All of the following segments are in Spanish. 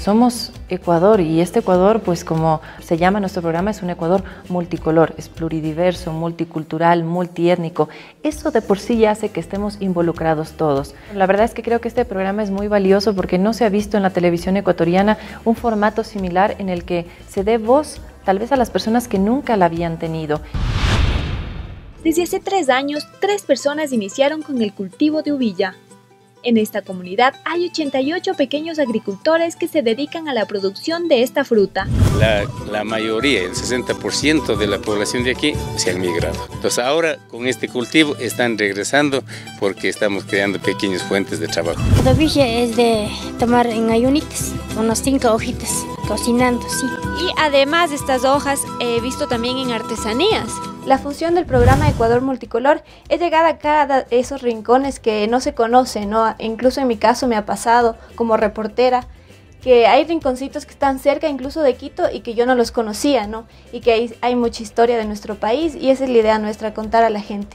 somos Ecuador y este Ecuador, pues como se llama nuestro programa, es un Ecuador multicolor, es pluridiverso, multicultural, multiétnico. Eso de por sí ya hace que estemos involucrados todos. La verdad es que creo que este programa es muy valioso porque no se ha visto en la televisión ecuatoriana un formato similar en el que se dé voz tal vez a las personas que nunca la habían tenido. Desde hace 3 años, 3 personas iniciaron con el cultivo de uvilla. En esta comunidad hay 88 pequeños agricultores que se dedican a la producción de esta fruta. La mayoría, el 60% de la población de aquí se han migrado. Entonces ahora con este cultivo están regresando porque estamos creando pequeñas fuentes de trabajo. La uvilla es de tomar en ayunitas, unas 5 hojitas, cocinando, sí. Y además de estas hojas, he visto también en artesanías. La función del programa Ecuador Multicolor es llegar a cada de esos rincones que no se conocen, ¿no? Incluso en mi caso me ha pasado como reportera que hay rinconcitos que están cerca incluso de Quito y que yo no los conocía, ¿no? Y que hay mucha historia de nuestro país y esa es la idea nuestra, contar a la gente.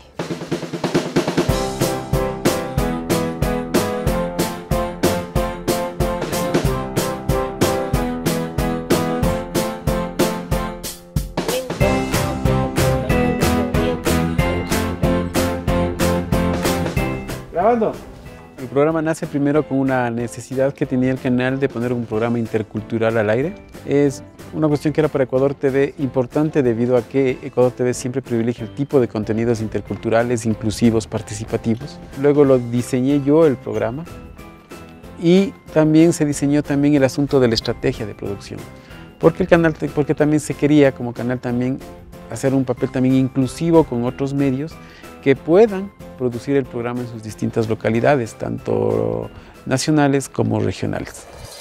Grabando. El programa nace primero con una necesidad que tenía el canal de poner un programa intercultural al aire. Es una cuestión que era para Ecuador TV importante debido a que Ecuador TV siempre privilegia el tipo de contenidos interculturales, inclusivos, participativos. Luego lo diseñé yo el programa y también se diseñó también el asunto de la estrategia de producción. Porque también se quería como canal también hacer un papel también inclusivo con otros medios que puedan producir el programa en sus distintas localidades, tanto nacionales como regionales.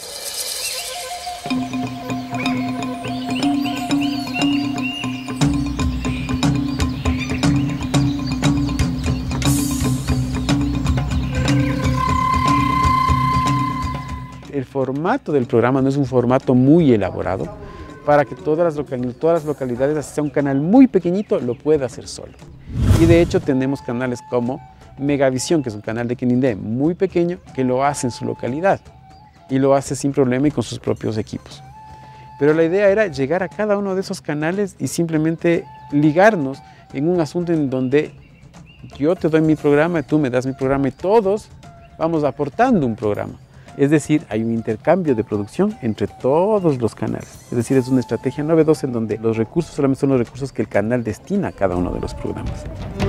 El formato del programa no es un formato muy elaborado para que todas las localidades, así sea un canal muy pequeñito, lo pueda hacer solo. Y de hecho tenemos canales como Megavisión, que es un canal de Quinindé muy pequeño, que lo hace en su localidad y lo hace sin problema y con sus propios equipos. Pero la idea era llegar a cada uno de esos canales y simplemente ligarnos en un asunto en donde yo te doy mi programa, tú me das mi programa y todos vamos aportando un programa. Es decir, hay un intercambio de producción entre todos los canales. Es decir, es una estrategia novedosa en donde los recursos solamente son los recursos que el canal destina a cada uno de los programas.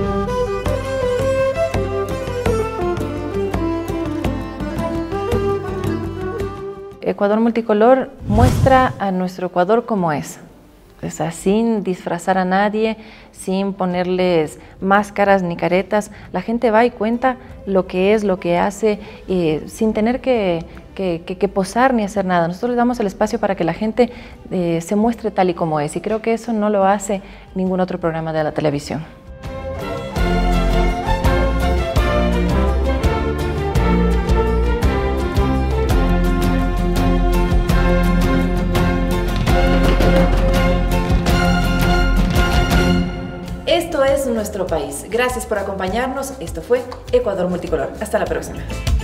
Ecuador Multicolor muestra a nuestro Ecuador como es. O sea, sin disfrazar a nadie, sin ponerles máscaras ni caretas, la gente va y cuenta lo que es, lo que hace, sin tener que posar ni hacer nada. Nosotros les damos el espacio para que la gente se muestre tal y como es, y creo que eso no lo hace ningún otro programa de la televisión. Esto es nuestro país. Gracias por acompañarnos. Esto fue Ecuador Multicolor. Hasta la próxima.